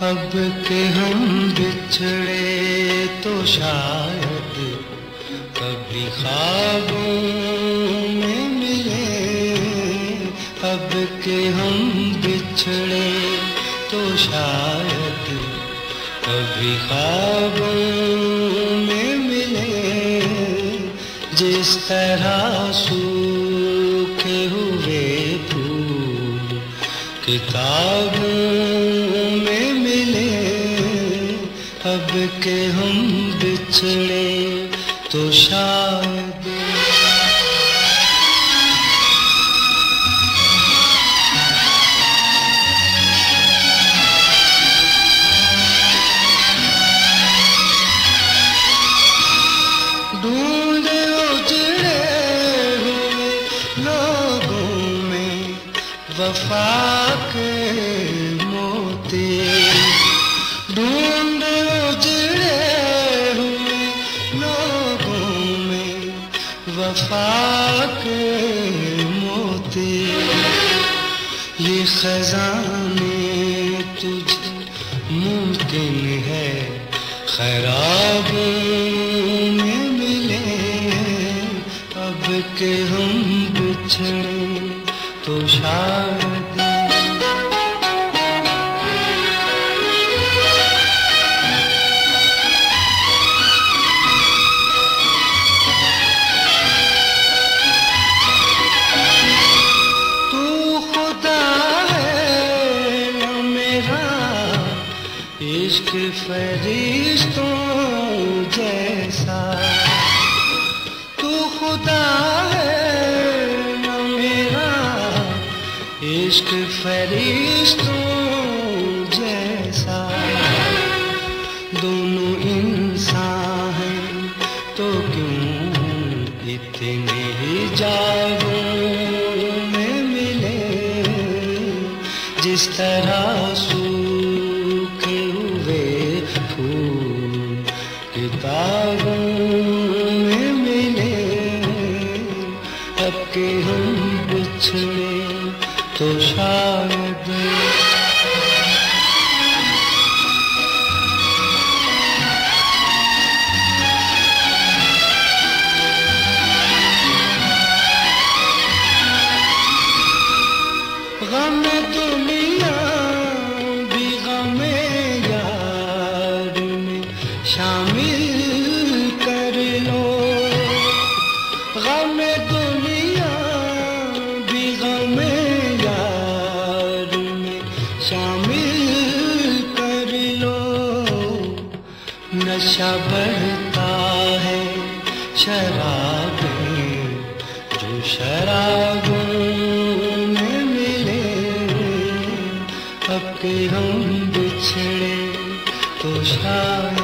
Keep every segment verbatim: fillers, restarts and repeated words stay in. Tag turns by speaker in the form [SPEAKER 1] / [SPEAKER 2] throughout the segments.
[SPEAKER 1] अब के हम बिछड़े तो शायद कभी ख्वाबों में मिले। अब के हम बिछड़े तो शायद कभी ख्वाबों में मिले। जिस तरह सूखे हुए फूल किताबों में मिले। अब के हम बिछड़े तो शायद ढूंढे उजड़े हुए लोगों में वफा के मोती। ढूंढे उजड़े हुए लोगों में वफा के मोती। ये खजाने तुझे मुमकिन है खराबों में मिले। अब के हम बिछड़े तो शायद तू खुदा है न मेरा इश्क फरिश्तों जैसा। तू खुदा है न मेरा इश्क फरिश्तों जैसा। दोनों इंसान हैं तो क्यों इतने ही जागों में मिले। जिस तरह सूखे हुए फूल किताबों में मिले। अब के हम बिछड़े तो शायद गम दुनिया भी गमे यार में शामिल कर लो। गम दुनिया भी गमे यार में शामिल कर लो। नशा बढ़ता है शराबें जो शराबों में मिले। अब के हम बिछड़े तो शायद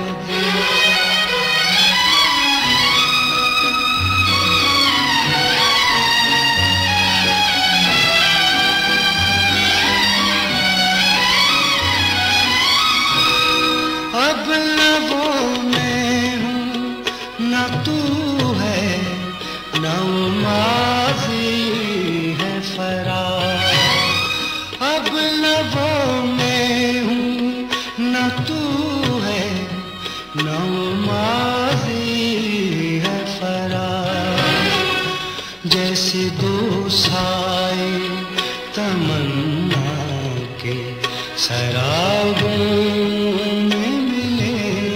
[SPEAKER 1] अब लबों में हूँ न तू है न माज़ी है फरार। अब लबों में हूँ न तू है न माज़ी है फरार। जैसे दो साए तमन्ना के सराबों में मिले।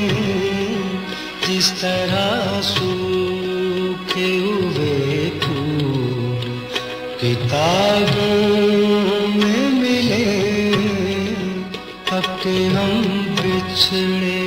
[SPEAKER 1] जिस तरह सूखे हुए फूल किताबों में मिले। अब के हम बिछड़े